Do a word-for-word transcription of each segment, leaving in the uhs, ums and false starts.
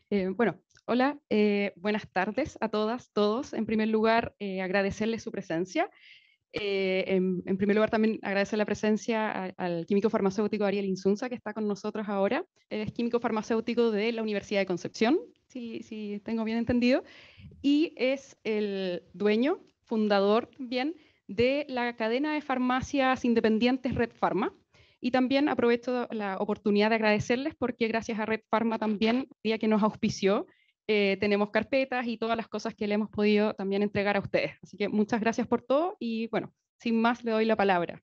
Eh, bueno, hola, eh, buenas tardes a todas, todos. En primer lugar, eh, agradecerles su presencia. Eh, en, en primer lugar, también agradecer la presencia a- al químico farmacéutico Ariel Insunza, que está con nosotros ahora. Él es químico farmacéutico de la Universidad de Concepción, si, si tengo bien entendido, y es el dueño, fundador también, de la cadena de farmacias independientes Red Pharma. Y también aprovecho la oportunidad de agradecerles porque gracias a Red Pharma también, el día que nos auspició, eh, tenemos carpetas y todas las cosas que le hemos podido también entregar a ustedes. Así que muchas gracias por todo y bueno, sin más le doy la palabra.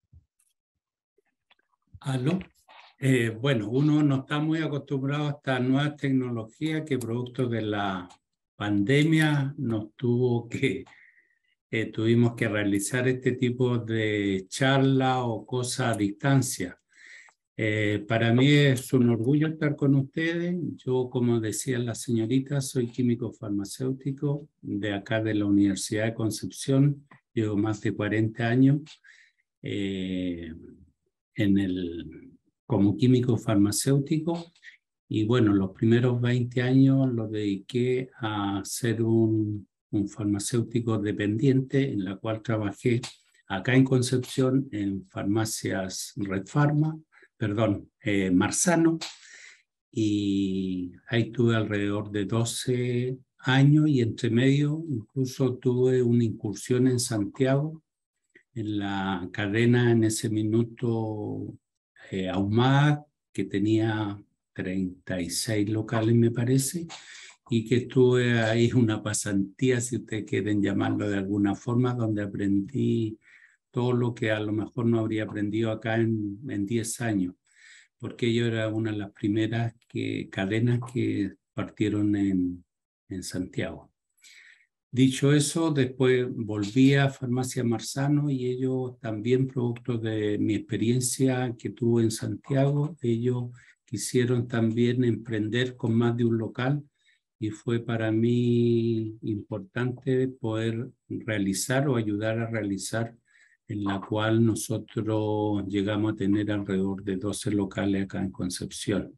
Aló. Eh, bueno, uno no está muy acostumbrado a estas nuevas tecnologías que producto de la pandemia nos tuvo que, eh, tuvimos que realizar este tipo de charla o cosas a distancia. Eh, para mí es un orgullo estar con ustedes. Yo, como decía la señorita, soy químico farmacéutico de acá de la Universidad de Concepción. Llevo más de cuarenta años. Eh, en el, como químico farmacéutico y bueno, los primeros veinte años los dediqué a ser un, un farmacéutico dependiente en la cual trabajé acá en Concepción en farmacias Red Pharma, perdón, eh, Marzano, y ahí tuve alrededor de doce años y entre medio incluso tuve una incursión en Santiago en la cadena en ese minuto eh, Ahumada, que tenía treinta y seis locales, me parece, y que estuve ahí una pasantía, si ustedes quieren llamarlo de alguna forma, donde aprendí todo lo que a lo mejor no habría aprendido acá en, en diez años, porque yo era una de las primeras que, cadenas que partieron en, en Santiago. Dicho eso, después volví a Farmacia Marzano y ellos también, producto de mi experiencia que tuve en Santiago, ellos quisieron también emprender con más de un local y fue para mí importante poder realizar o ayudar a realizar, en la cual nosotros llegamos a tener alrededor de doce locales acá en Concepción.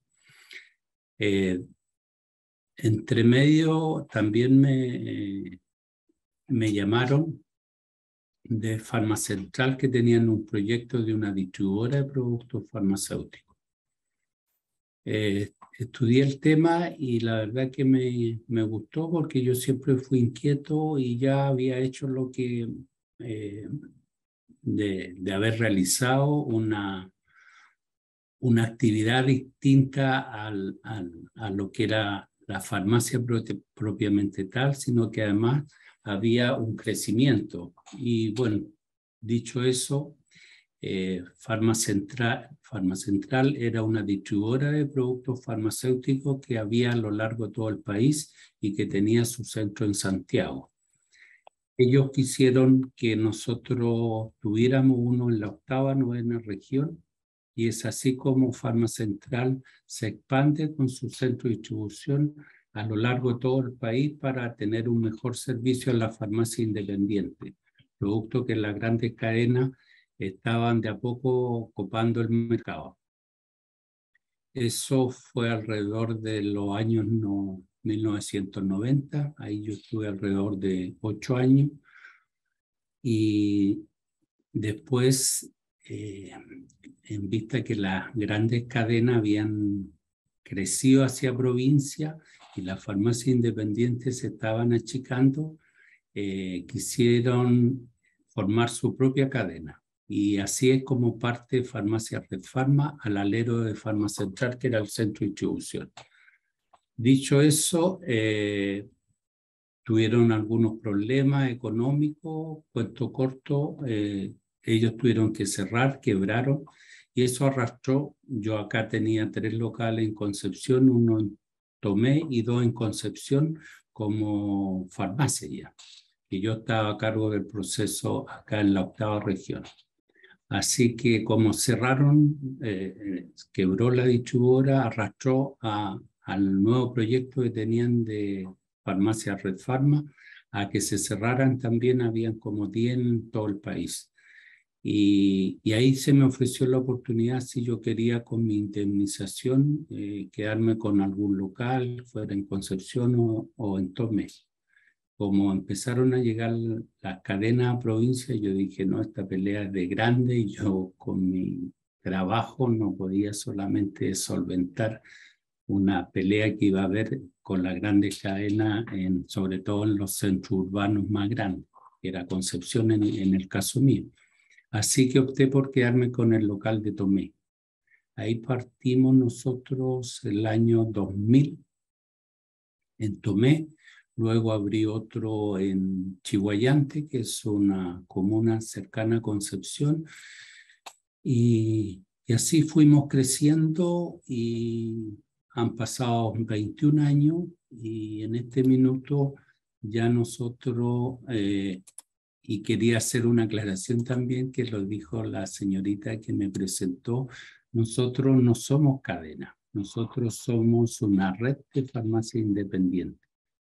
Eh, entre medio también me... me llamaron de Farmacentral que tenían un proyecto de una distribuidora de productos farmacéuticos. Eh, estudié el tema y la verdad que me, me gustó porque yo siempre fui inquieto y ya había hecho lo que, eh, de, de haber realizado una, una actividad distinta al, al, a lo que era la farmacia propiamente tal, sino que además había un crecimiento. Y bueno, dicho eso, eh, Farmacentral, Farmacentral era una distribuidora de productos farmacéuticos que había a lo largo de todo el país y que tenía su centro en Santiago. Ellos quisieron que nosotros tuviéramos uno en la octava, novena región, y es así como Farmacentral se expande con su centro de distribución a lo largo de todo el país para tener un mejor servicio a la farmacia independiente, producto que las grandes cadenas estaban de a poco copando el mercado. Eso fue alrededor de los años no, mil novecientos noventa, ahí yo estuve alrededor de ocho años, y después, eh, en vista que las grandes cadenas habían crecido hacia provincia y las farmacias independientes se estaban achicando, eh, quisieron formar su propia cadena. Y así es como parte Farmacia Red Pharma al alero de Farmacentral, que era el centro de distribución. Dicho eso, eh, tuvieron algunos problemas económicos, cuento corto, eh, ellos tuvieron que cerrar, quebraron, y eso arrastró. Yo acá tenía tres locales en Concepción, uno en Tomé y dos en Concepción como farmacia ya. Y yo estaba a cargo del proceso acá en la octava región. Así que como cerraron, eh, quebró la distribuidora, arrastró a, al nuevo proyecto que tenían de Farmacia Red Pharma a que se cerraran también, habían como diez en todo el país. Y, y ahí se me ofreció la oportunidad, si yo quería con mi indemnización, eh, quedarme con algún local, fuera en Concepción o, o en Tomé. Como empezaron a llegar las cadenas a provincia, yo dije, no, esta pelea es de grande y yo con mi trabajo no podía solamente solventar una pelea que iba a haber con las grandes cadenas, en, sobre todo en los centros urbanos más grandes, que era Concepción en, en el caso mío. Así que opté por quedarme con el local de Tomé. Ahí partimos nosotros el año dos mil en Tomé. Luego abrí otro en Chihuayante, que es una comuna cercana a Concepción. Y, y así fuimos creciendo y han pasado veintiún años y en este minuto ya nosotros, eh, y quería hacer una aclaración también que lo dijo la señorita que me presentó, nosotros no somos cadena, nosotros somos una red de farmacia independiente.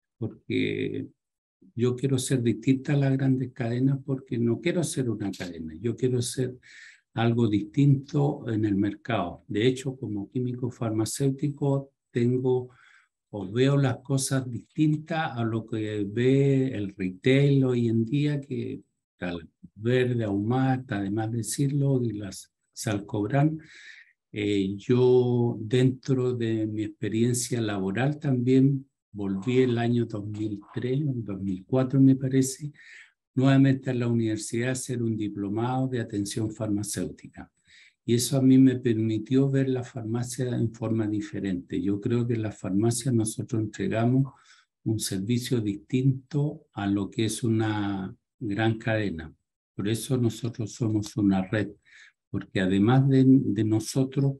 Porque yo quiero ser distinta a las grandes cadenas porque no quiero ser una cadena, yo quiero ser algo distinto en el mercado. De hecho, como químico farmacéutico tengo o veo las cosas distintas a lo que ve el retail hoy en día, que al verde, ahumada, además de decirlo, y las Salcobran. Eh, yo dentro de mi experiencia laboral también volví el año dos mil tres, dos mil cuatro me parece, nuevamente a la universidad a hacer un diplomado de atención farmacéutica. Y eso a mí me permitió ver la farmacia en forma diferente. Yo creo que en la farmacia nosotros entregamos un servicio distinto a lo que es una gran cadena. Por eso nosotros somos una red, porque además de, de nosotros,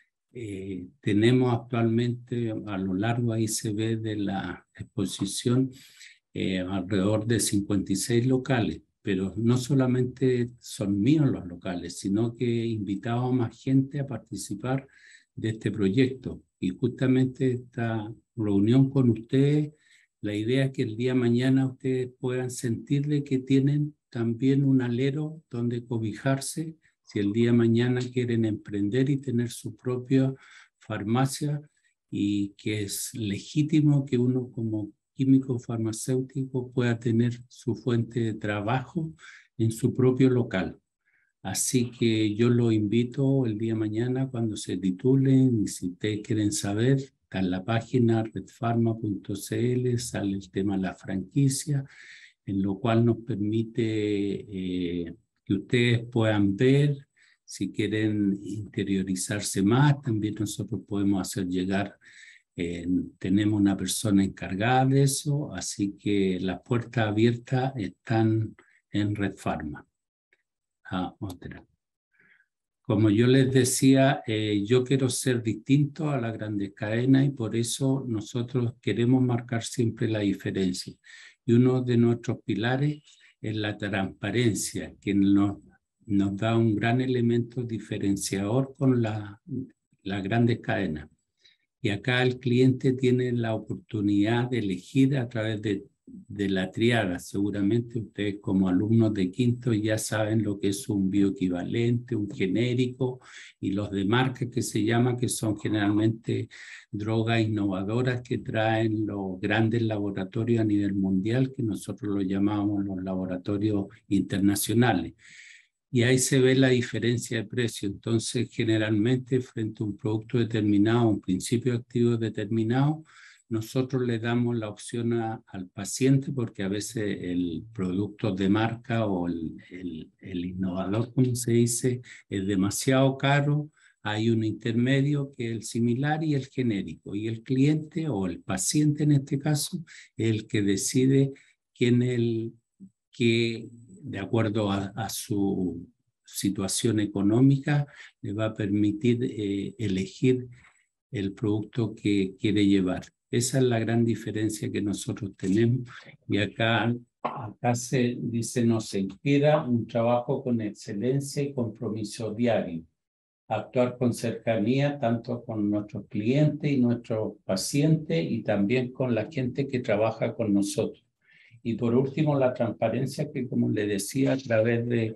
eh, tenemos actualmente a lo largo, ahí se ve de la exposición, eh, alrededor de cincuenta y seis locales, pero no solamente son míos los locales, sino que he invitado a más gente a participar de este proyecto. Y justamente esta reunión con ustedes, la idea es que el día de mañana ustedes puedan sentir de que tienen también un alero donde cobijarse si el día de mañana quieren emprender y tener su propia farmacia, y que es legítimo que uno como químico farmacéutico pueda tener su fuente de trabajo en su propio local. Así que yo lo invito el día de mañana cuando se titulen, y si ustedes quieren saber, está en la página red farma punto c l, sale el tema de la franquicia, en lo cual nos permite eh, que ustedes puedan ver, si quieren interiorizarse más, también nosotros podemos hacer llegar, eh, tenemos una persona encargada de eso, así que las puertas abiertas están en Red Pharma. Ah, otra. Como yo les decía, eh, yo quiero ser distinto a las grandes cadenas y por eso nosotros queremos marcar siempre la diferencia. Y uno de nuestros pilares es la transparencia, que nos, nos da un gran elemento diferenciador con la, las grandes cadenas. Y acá el cliente tiene la oportunidad de elegir a través de, de la triada. Seguramente ustedes como alumnos de quinto ya saben lo que es un bioequivalente, un genérico y los de marca que se llama, que son generalmente drogas innovadoras que traen los grandes laboratorios a nivel mundial, que nosotros lo llamamos los laboratorios internacionales. Y ahí se ve la diferencia de precio. Entonces, generalmente, frente a un producto determinado, un principio activo determinado, nosotros le damos la opción a, al paciente, porque a veces el producto de marca o el, el, el innovador, como se dice, es demasiado caro. Hay un intermedio que es el similar y el genérico. Y el cliente o el paciente en este caso es el que decide quién es el que, de acuerdo a, a su situación económica, le va a permitir eh, elegir el producto que quiere llevar. Esa es la gran diferencia que nosotros tenemos. Y acá, acá se dice, nos inspira un trabajo con excelencia y compromiso diario. Actuar con cercanía tanto con nuestros clientes y nuestros pacientes y también con la gente que trabaja con nosotros. Y por último, la transparencia que, como le decía, a través de,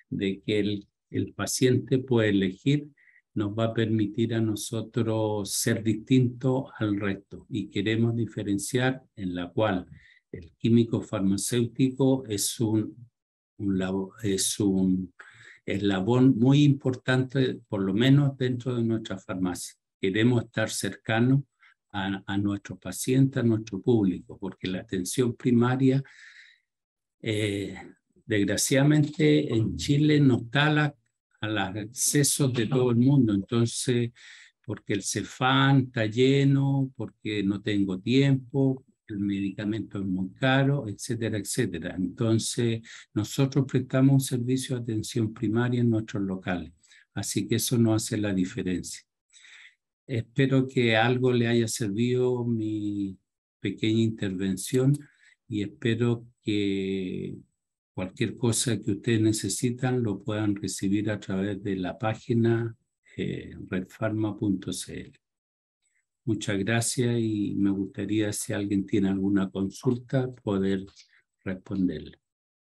de que el, el paciente puede elegir, nos va a permitir a nosotros ser distintos al resto. Y queremos diferenciar en la cual el químico farmacéutico es un, un, labo, es un eslabón muy importante, por lo menos dentro de nuestra farmacia. Queremos estar cercanos a, a nuestros pacientes, a nuestro público, porque la atención primaria, eh, desgraciadamente en Chile no está la, a los accesos de todo el mundo. Entonces, porque el Cefam está lleno, porque no tengo tiempo, el medicamento es muy caro, etcétera, etcétera. Entonces, nosotros prestamos un servicio de atención primaria en nuestros locales. Así que eso no hace la diferencia. Espero que algo le haya servido mi pequeña intervención y espero que cualquier cosa que ustedes necesitan lo puedan recibir a través de la página eh, red pharma punto c l. Muchas gracias y me gustaría, si alguien tiene alguna consulta, poder responderle.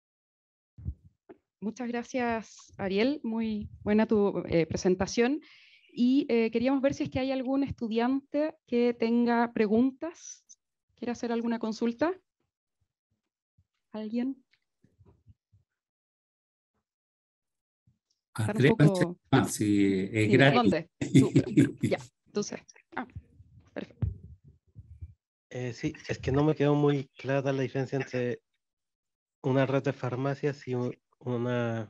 Muchas gracias, Ariel. Muy buena tu eh, presentación. Y eh, queríamos ver si es que hay algún estudiante que tenga preguntas. ¿Quiere hacer alguna consulta? ¿Alguien? Está un poco... Ah, sí, es sí, gratis. ¿dónde? Súper. Ya, entonces. Ah, perfecto. Eh, sí, es que no me quedó muy clara la diferencia entre una red de farmacias y un, una,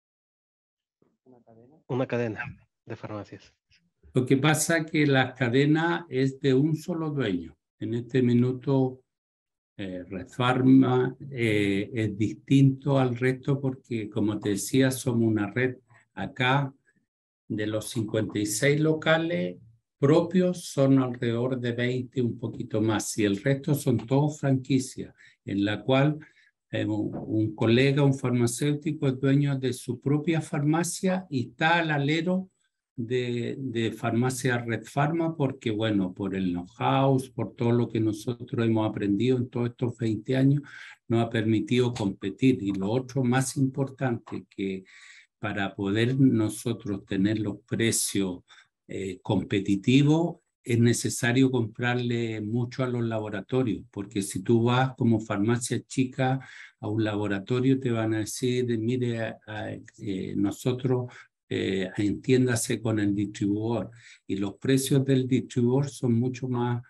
una cadena de farmacias. Lo que pasa es que la cadena es de un solo dueño. En este minuto, eh, Red Pharma eh, es distinto al resto porque, como te decía, somos una red acá de los cincuenta y seis locales propios, son alrededor de veinte, un poquito más. Y el resto son todos franquicias, en la cual eh, un, un colega, un farmacéutico, es dueño de su propia farmacia y está al alero De, de farmacia Red Pharma porque, bueno, por el know-how, por todo lo que nosotros hemos aprendido en todos estos veinte años, nos ha permitido competir. Y lo otro más importante, que para poder nosotros tener los precios eh, competitivos, es necesario comprarle mucho a los laboratorios, porque si tú vas como farmacia chica a un laboratorio, te van a decir, mire, a, a, eh, nosotros... Eh, entiéndase con el distribuidor, y los precios del distribuidor son mucho más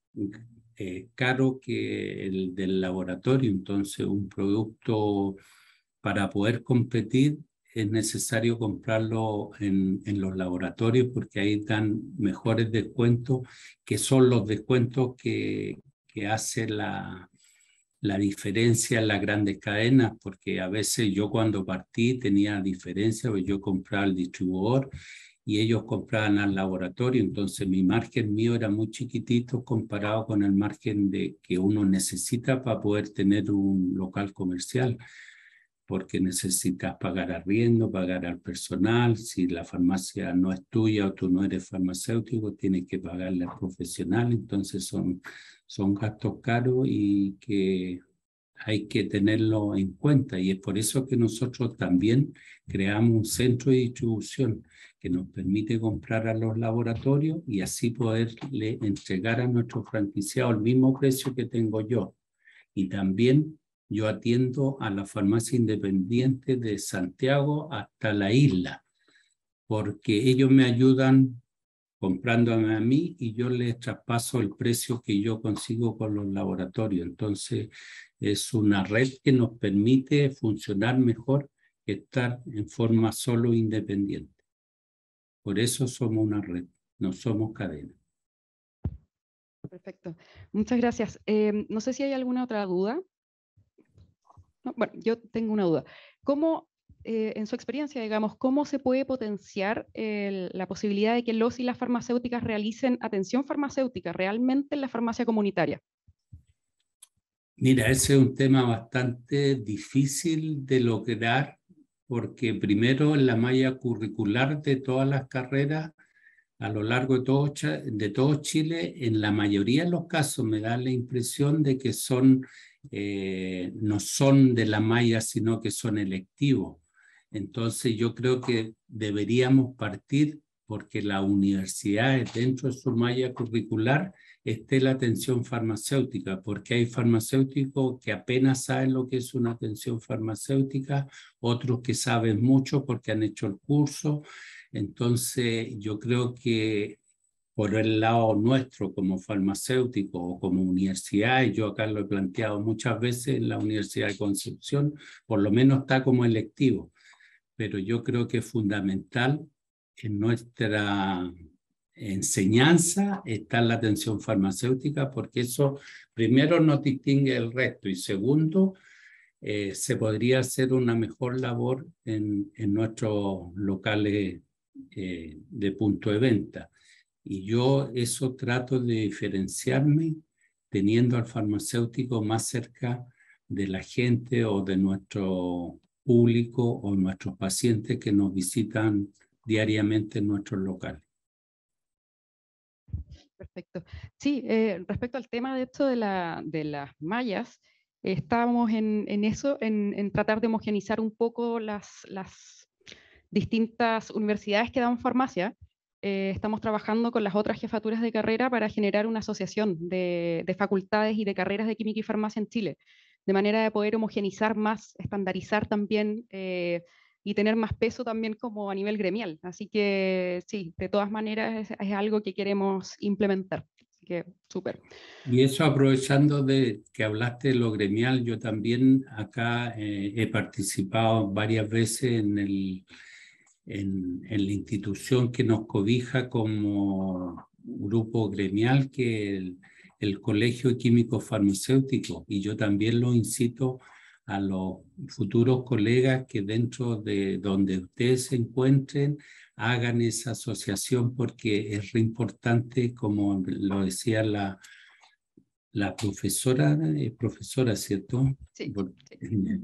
eh, caros que el del laboratorio. Entonces, un producto, para poder competir, es necesario comprarlo en, en los laboratorios porque ahí dan mejores descuentos, que son los descuentos que, que hace la... la diferencia en las grandes cadenas, porque a veces yo cuando partí tenía diferencia, porque yo compraba al distribuidor y ellos compraban al laboratorio, entonces mi margen mío era muy chiquitito comparado con el margen de, que uno necesita para poder tener un local comercial, porque necesitas pagar arriendo, pagar al personal, si la farmacia no es tuya o tú no eres farmacéutico, tienes que pagarle al profesional, entonces son, son gastos caros y que hay que tenerlo en cuenta, y es por eso que nosotros también creamos un centro de distribución que nos permite comprar a los laboratorios y así poderle entregar a nuestros franquiciados el mismo precio que tengo yo. Y también yo atiendo a la farmacia independiente de Santiago hasta la isla, porque ellos me ayudan comprándome a mí y yo les traspaso el precio que yo consigo con los laboratorios. Entonces, es una red que nos permite funcionar mejor que estar en forma solo independiente. Por eso somos una red, no somos cadena. Perfecto. Muchas gracias. Eh, no sé si hay alguna otra duda. No, bueno, yo tengo una duda. ¿Cómo, eh, en su experiencia, digamos, cómo se puede potenciar el, la posibilidad de que los y las farmacéuticas realicen atención farmacéutica realmente en la farmacia comunitaria? Mira, ese es un tema bastante difícil de lograr, porque primero en la malla curricular de todas las carreras a lo largo de todo, de todo Chile, en la mayoría de los casos me da la impresión de que son, eh, no son de la malla, sino que son electivos. Entonces yo creo que deberíamos partir porque la universidad, dentro de su malla curricular, esté la atención farmacéutica, porque hay farmacéuticos que apenas saben lo que es una atención farmacéutica, otros que saben mucho porque han hecho el curso. Entonces yo creo que por el lado nuestro como farmacéutico o como universidad, y yo acá lo he planteado muchas veces en la Universidad de Concepción, por lo menos está como electivo, pero yo creo que es fundamental en nuestra enseñanza está la atención farmacéutica, porque eso primero nos distingue del resto y segundo, eh, se podría hacer una mejor labor en, en nuestros locales eh, de punto de venta. Y yo eso trato de diferenciarme teniendo al farmacéutico más cerca de la gente o de nuestro público o nuestros pacientes que nos visitan diariamente en nuestros locales. Perfecto. Sí, eh, respecto al tema de esto de, la, de las mallas, eh, estábamos en, en eso, en, en tratar de homogenizar un poco las, las distintas universidades que dan farmacia. Eh, estamos trabajando con las otras jefaturas de carrera para generar una asociación de, de facultades y de carreras de química y farmacia en Chile, de manera de poder homogenizar más, estandarizar también eh, y tener más peso también como a nivel gremial. Así que sí, de todas maneras es, es algo que queremos implementar. Así que súper. Y eso aprovechando de que hablaste de lo gremial, yo también acá eh, he participado varias veces en, el, en, en la institución que nos cobija como grupo gremial, que es el, el Colegio de Químicos Farmacéuticos, y yo también lo incito a los futuros colegas que dentro de donde ustedes se encuentren hagan esa asociación porque es re importante, como lo decía la, la profesora, eh, profesora, ¿cierto? Sí, Por, sí.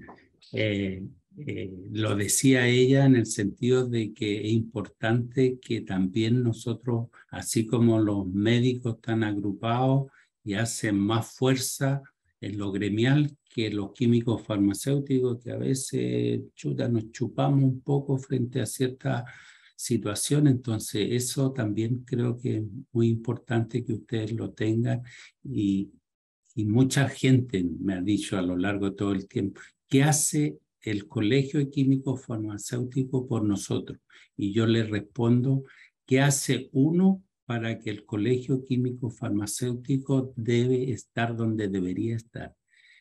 eh, eh, lo decía ella en el sentido de que es importante que también nosotros, así como los médicos están agrupados y hacen más fuerza en lo gremial que los químicos farmacéuticos, que a veces chuta, nos chupamos un poco frente a ciertas situaciones. Entonces eso también creo que es muy importante que ustedes lo tengan y, y mucha gente me ha dicho a lo largo de todo el tiempo, ¿qué hace el Colegio de Químicos Farmacéuticos por nosotros? Y yo les respondo, ¿qué hace uno para que el Colegio Químico Farmacéutico debe estar donde debería estar?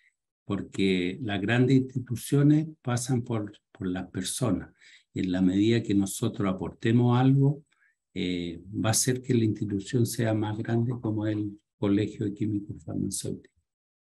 Porque las grandes instituciones pasan por, por las personas. Y en la medida que nosotros aportemos algo, eh, va a hacer que la institución sea más grande como el Colegio de Químicos Farmacéuticos.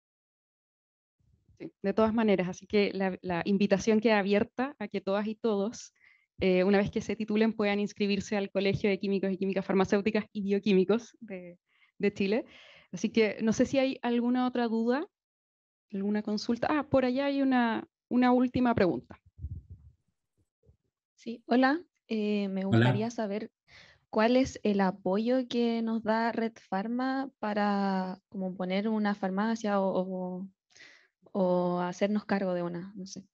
Sí, de todas maneras, así que la, la invitación queda abierta a que todas y todos, eh, una vez que se titulen, puedan inscribirse al Colegio de Químicos y Químicas Farmacéuticas y Bioquímicos de, de Chile. Así que no sé si hay alguna otra duda, alguna consulta. Ah, por allá hay una, una última pregunta. Sí, hola, eh, me Hola. gustaría saber cuál es el apoyo que nos da Red Pharma para como poner una farmacia o, o, o hacernos cargo de una, no sé.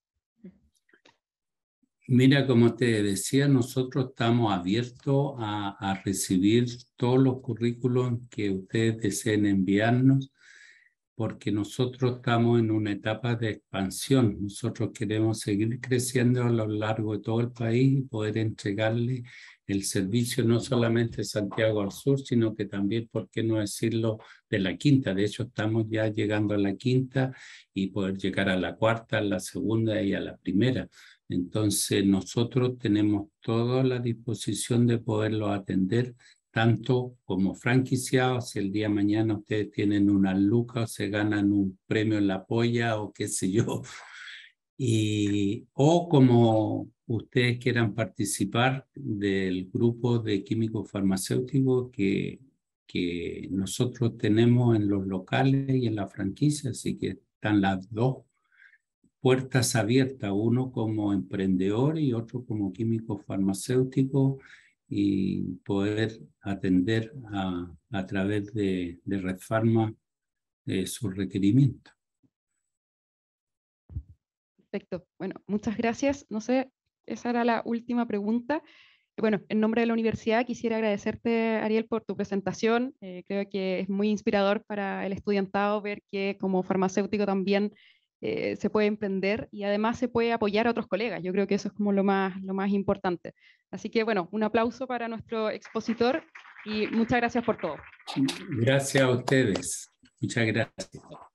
Mira, como te decía, nosotros estamos abiertos a, a recibir todos los currículos que ustedes deseen enviarnos, porque nosotros estamos en una etapa de expansión. Nosotros queremos seguir creciendo a lo largo de todo el país y poder entregarle el servicio no solamente de Santiago al sur, sino que también, ¿por qué no decirlo?, de la quinta. De hecho, estamos ya llegando a la quinta y poder llegar a la cuarta, a la segunda y a la primera. Entonces, nosotros tenemos toda la disposición de poderlo atender, tanto como franquiciados. Si el día de mañana ustedes tienen una luca o se ganan un premio en la polla o qué sé yo, y, o como ustedes quieran participar del grupo de químicos farmacéuticos que, que nosotros tenemos en los locales y en la franquicia, así que están las dos puertas abiertas, uno como emprendedor y otro como químico farmacéutico, y poder atender a, a través de, de Red Pharma eh, sus requerimientos. Perfecto. Bueno, muchas gracias. No sé, esa era la última pregunta. Bueno, en nombre de la universidad quisiera agradecerte, Ariel, por tu presentación. Eh, creo que es muy inspirador para el estudiantado ver que como farmacéutico también eh, se puede emprender y además se puede apoyar a otros colegas. Yo creo que eso es como lo más, lo más importante. Así que bueno, un aplauso para nuestro expositor y muchas gracias por todo. Gracias a ustedes. Muchas gracias.